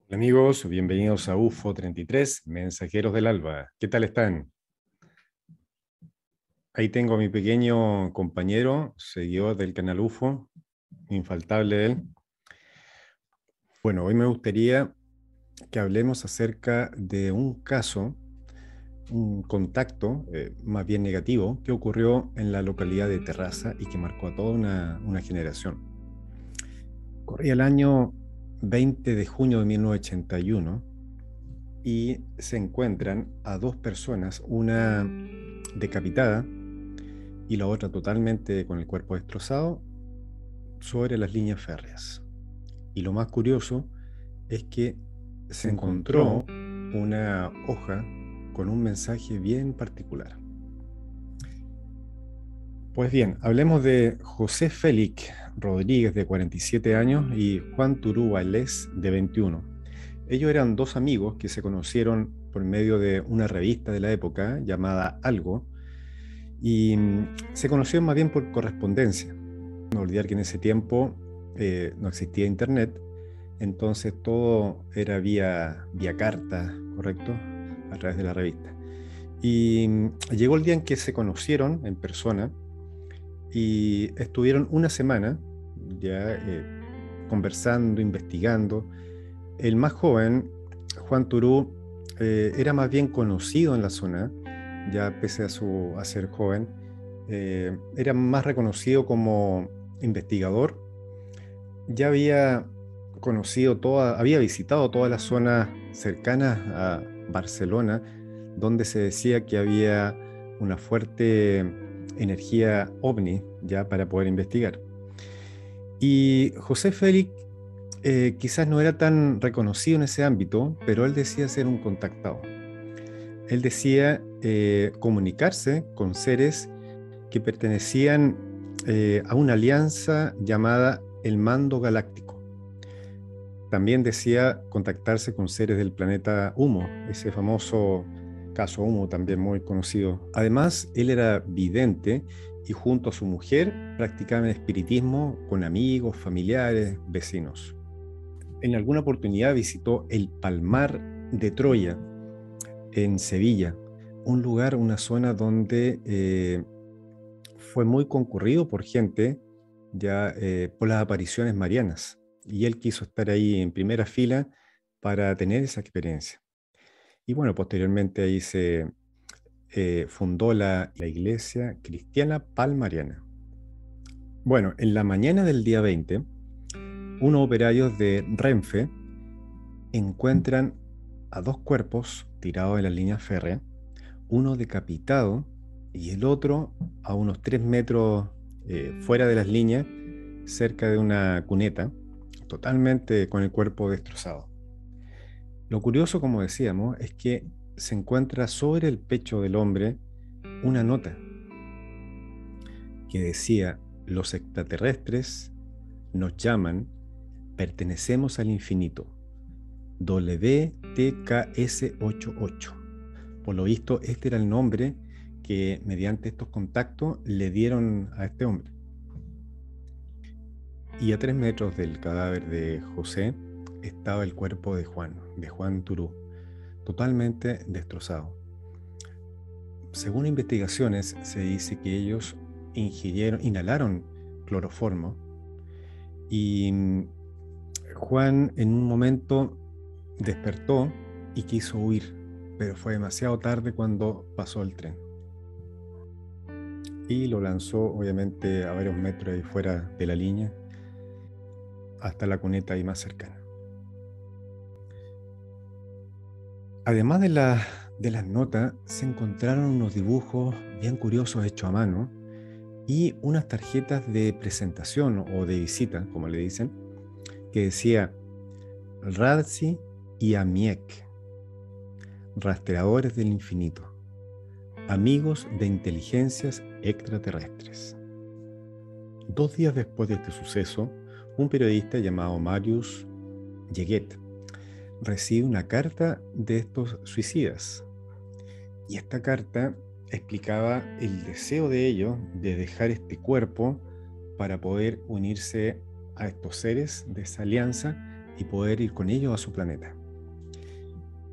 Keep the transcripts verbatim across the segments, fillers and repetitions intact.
Hola amigos, bienvenidos a U F O treinta y tres, Mensajeros del Alba. ¿Qué tal están? Ahí tengo a mi pequeño compañero, seguidor del canal U F O, infaltable él. Bueno, hoy me gustaría que hablemos acerca de un caso, un contacto eh, más bien negativo, que ocurrió en la localidad de Terraza y que marcó a toda una, una generación. Corría el año veinte de junio de mil novecientos ochenta y uno y se encuentran a dos personas, una decapitada y la otra totalmente con el cuerpo destrozado, sobre las líneas férreas. Y lo más curioso es que se encontró una hoja con un mensaje bien particular. Pues bien, hablemos de José Félix Rodríguez, de cuarenta y siete años, y Juan Turú Valdés, de veintiuno. Ellos eran dos amigos que se conocieron por medio de una revista de la época llamada Algo, y mm, se conocieron más bien por correspondencia. No olvidar que en ese tiempo eh, no existía internet, entonces todo era vía, vía carta, ¿correcto? A través de la revista. Y mm, llegó el día en que se conocieron en persona y estuvieron una semana ya eh, conversando, investigando. El más joven, Juan Turú, eh, era más bien conocido en la zona, ya pese a, su, a ser joven, eh, era más reconocido como investigador. Ya había conocido toda, había visitado todas las zonas cercanas a Barcelona, donde se decía que había una fuerte energía ovni ya para poder investigar. Y José Félix eh, quizás no era tan reconocido en ese ámbito, pero él decía ser un contactado. Él decía eh, comunicarse con seres que pertenecían eh, a una alianza llamada el Mando Galáctico. También decía contactarse con seres del planeta Humo, ese famoso caso Humo también muy conocido. Además, él era vidente y junto a su mujer practicaba espiritismo con amigos, familiares, vecinos. En alguna oportunidad visitó el Palmar de Troya en Sevilla, un lugar, una zona donde eh, fue muy concurrido por gente, ya eh, por las apariciones marianas, y él quiso estar ahí en primera fila para tener esa experiencia. Y bueno, posteriormente ahí se eh, fundó la, la iglesia cristiana palmariana. Bueno, en la mañana del día veinte, unos operarios de Renfe encuentran a dos cuerpos tirados en la línea férrea, uno decapitado y el otro a unos tres metros eh, fuera de las líneas, cerca de una cuneta, totalmente con el cuerpo destrozado. Lo curioso, como decíamos, es que se encuentra sobre el pecho del hombre una nota que decía: los extraterrestres nos llaman, pertenecemos al infinito, W T K S ochenta y ocho. Por lo visto, este era el nombre que mediante estos contactos le dieron a este hombre. Y a tres metros del cadáver de José estaba el cuerpo de Juan, de Juan Turú, totalmente destrozado. Según investigaciones, se dice que ellos ingirieron, inhalaron cloroformo y Juan en un momento despertó y quiso huir, pero fue demasiado tarde cuando pasó el tren. Y lo lanzó obviamente a varios metros ahí fuera de la línea, hasta la cuneta ahí más cercana. Además de, la, de las notas, se encontraron unos dibujos bien curiosos hechos a mano y unas tarjetas de presentación o de visita, como le dicen, que decía Radzi y Amiek, rastreadores del infinito, amigos de inteligencias extraterrestres. Dos días después de este suceso, un periodista llamado Marius Yeguet recibe una carta de estos suicidas. Y esta carta explicaba el deseo de ellos de dejar este cuerpo para poder unirse a estos seres de esa alianza y poder ir con ellos a su planeta.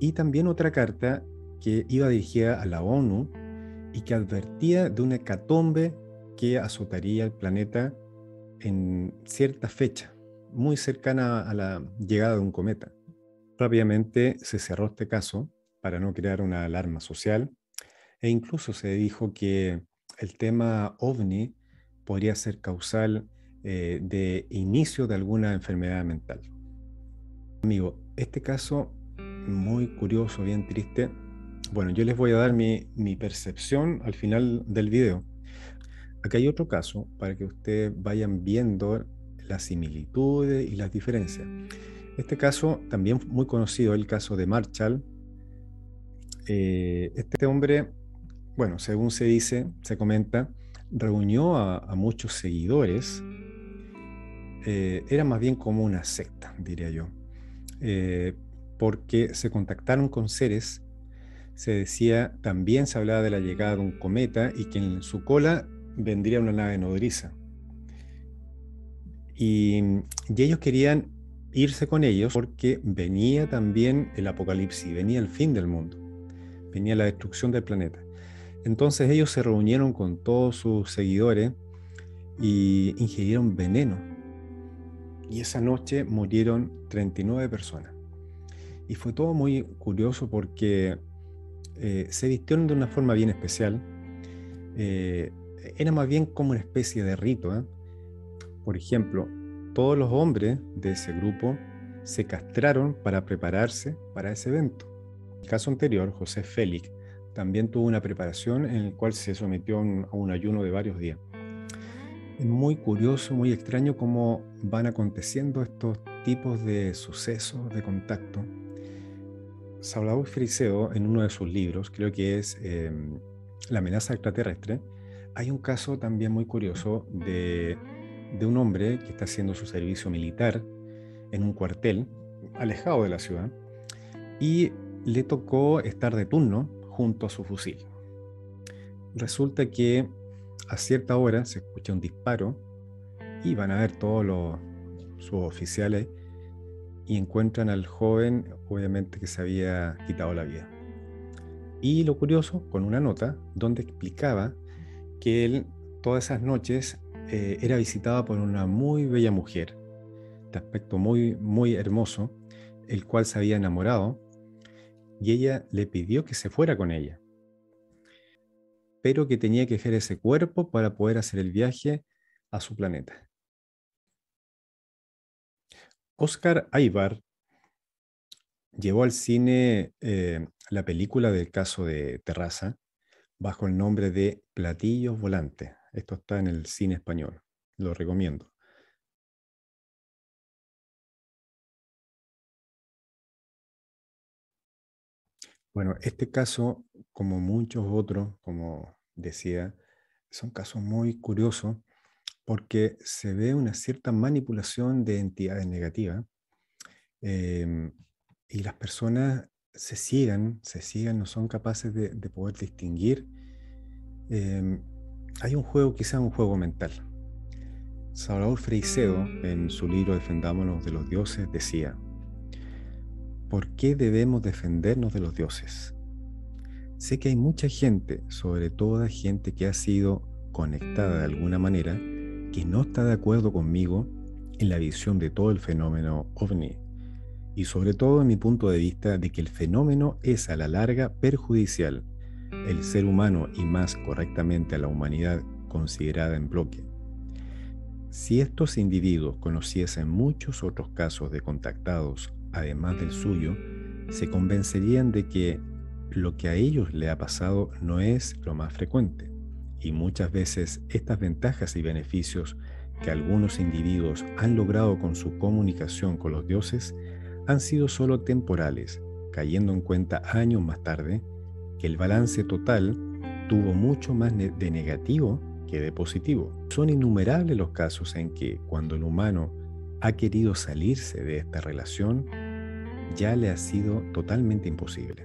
Y también otra carta que iba dirigida a la ONU y que advertía de una hecatombe que azotaría el planeta en cierta fecha, muy cercana a la llegada de un cometa. Rápidamente se cerró este caso para no crear una alarma social e incluso se dijo que el tema OVNI podría ser causal eh, de inicio de alguna enfermedad mental. Amigo, este caso muy curioso, bien triste. Bueno, yo les voy a dar mi, mi percepción al final del video. Acá hay otro caso para que ustedes vayan viendo las similitudes y las diferencias. Este caso, también muy conocido, el caso de Marshall. Eh, este hombre, bueno, según se dice, se comenta, reunió a, a muchos seguidores. Eh, era más bien como una secta, diría yo, eh, porque se contactaron con seres. Se decía, también se hablaba de la llegada de un cometa y que en su cola vendría una nave nodriza. Y, y ellos querían irse con ellos porque venía también el apocalipsis, venía el fin del mundo, venía la destrucción del planeta. Entonces ellos se reunieron con todos sus seguidores y ingirieron veneno. Y esa noche murieron treinta y nueve personas. Y fue todo muy curioso porque eh, se vistieron de una forma bien especial. Eh, era más bien como una especie de rito, ¿eh? Por ejemplo, todos los hombres de ese grupo se castraron para prepararse para ese evento. En el caso anterior, José Félix también tuvo una preparación en la cual se sometió a un, a un ayuno de varios días. Es muy curioso, muy extraño cómo van aconteciendo estos tipos de sucesos, de contacto. Salvador Freixedo, en uno de sus libros, creo que es eh, La amenaza extraterrestre, hay un caso también muy curioso de, de un hombre que está haciendo su servicio militar en un cuartel alejado de la ciudad y le tocó estar de turno junto a su fusil. Resulta que a cierta hora se escucha un disparo y van a ver todos los, sus oficiales y encuentran al joven, obviamente, que se había quitado la vida. Y lo curioso, con una nota donde explicaba que él todas esas noches eh, era visitado por una muy bella mujer, de aspecto muy, muy hermoso, el cual se había enamorado, y ella le pidió que se fuera con ella, pero que tenía que dejar ese cuerpo para poder hacer el viaje a su planeta. Oscar Aybar llevó al cine eh, la película del caso de Terraza bajo el nombre de Platillos Volantes. Esto está en el cine español. Lo recomiendo. Bueno, este caso, como muchos otros, como decía, son casos muy curiosos porque se ve una cierta manipulación de entidades negativas eh, y las personas se ciegan, se ciegan, no son capaces de, de poder distinguir. Eh, hay un juego, quizás un juego mental. Salvador Freixedo, en su libro Defendámonos de los dioses, decía: ¿por qué debemos defendernos de los dioses? Sé que hay mucha gente, sobre todo gente que ha sido conectada de alguna manera, que no está de acuerdo conmigo en la visión de todo el fenómeno OVNI, y sobre todo en mi punto de vista de que el fenómeno es a la larga perjudicial, el ser humano y más correctamente a la humanidad considerada en bloque. Si estos individuos conociesen muchos otros casos de contactados, además del suyo, se convencerían de que lo que a ellos le ha pasado no es lo más frecuente, y muchas veces estas ventajas y beneficios que algunos individuos han logrado con su comunicación con los dioses han sido solo temporales, cayendo en cuenta años más tarde que el balance total tuvo mucho más de negativo que de positivo. Son innumerables los casos en que cuando el humano ha querido salirse de esta relación, ya le ha sido totalmente imposible.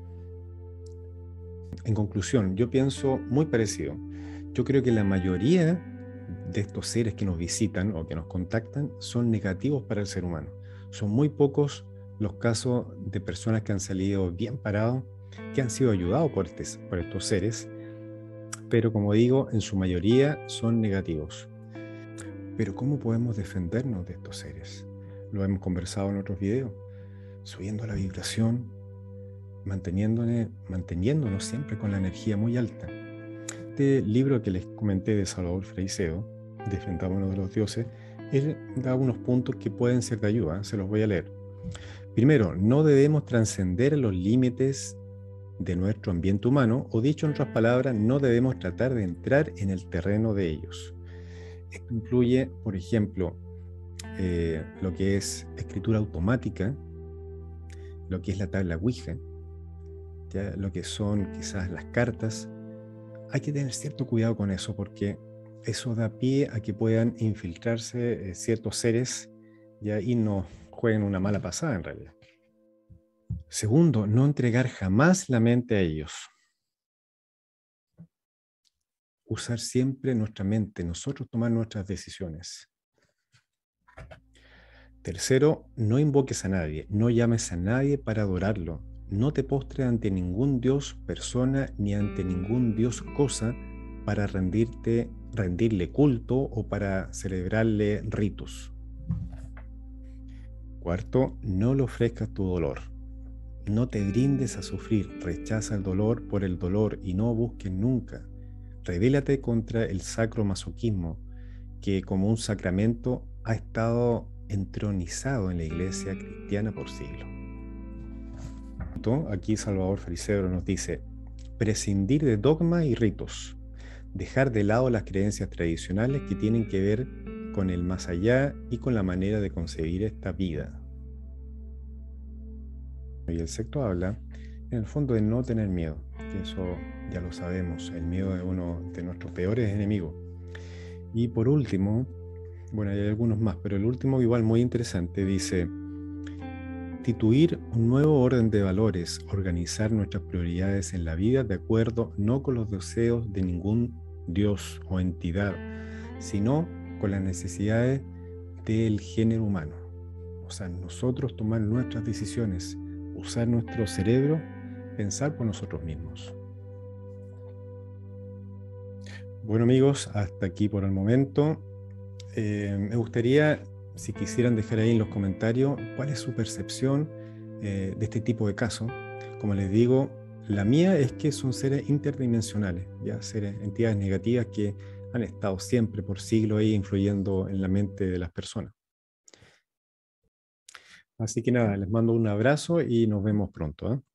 En conclusión, yo pienso muy parecido. Yo creo que la mayoría de estos seres que nos visitan o que nos contactan son negativos para el ser humano. Son muy pocos los casos de personas que han salido bien parados, que han sido ayudados por, este- por estos seres, pero como digo, en su mayoría son negativos. Pero ¿cómo podemos defendernos de estos seres? Lo hemos conversado en otros videos, subiendo la vibración, manteniéndonos, manteniéndonos siempre con la energía muy alta. Este libro que les comenté de Salvador Freixedo, Defendámonos de los Dioses, él da unos puntos que pueden ser de ayuda, se los voy a leer. Primero, no debemos trascender los límites de nuestro ambiente humano, o dicho en otras palabras, no debemos tratar de entrar en el terreno de ellos. Esto incluye, por ejemplo, eh, lo que es escritura automática, lo que es la tabla Ouija, ¿ya? Lo que son quizás las cartas. Hay que tener cierto cuidado con eso porque eso da pie a que puedan infiltrarse eh, ciertos seres, ¿ya? Y nos jueguen una mala pasada en realidad. Segundo, no entregar jamás la mente a ellos. Usar siempre nuestra mente, nosotros tomar nuestras decisiones. Tercero, no invoques a nadie, no llames a nadie para adorarlo. No te postres ante ningún dios, persona, ni ante ningún dios, cosa, para rendirte, rendirle culto o para celebrarle ritos. Cuarto, no le ofrezcas tu dolor. No te brindes a sufrir, rechaza el dolor por el dolor y no busques nunca. Rebélate contra el sacro masoquismo, que como un sacramento ha estado entronizado en la iglesia cristiana por siglos. Aquí Salvador Freixedo nos dice: prescindir de dogmas y ritos, dejar de lado las creencias tradicionales que tienen que ver con el más allá y con la manera de concebir esta vida. Y el sexto habla, en el fondo, de no tener miedo, que eso ya lo sabemos, el miedo es uno de nuestros peores enemigos. Y por último, bueno, hay algunos más, pero el último igual muy interesante, dice: instituir un nuevo orden de valores, organizar nuestras prioridades en la vida de acuerdo no con los deseos de ningún dios o entidad, sino con las necesidades del género humano. O sea, nosotros tomar nuestras decisiones, usar nuestro cerebro, pensar por nosotros mismos. Bueno amigos, hasta aquí por el momento. Eh, me gustaría, si quisieran dejar ahí en los comentarios, cuál es su percepción eh, de este tipo de casos. Como les digo, la mía es que son seres interdimensionales, ya seres, entidades negativas que han estado siempre por siglos ahí influyendo en la mente de las personas. Así que nada, les mando un abrazo y nos vemos pronto, ¿eh?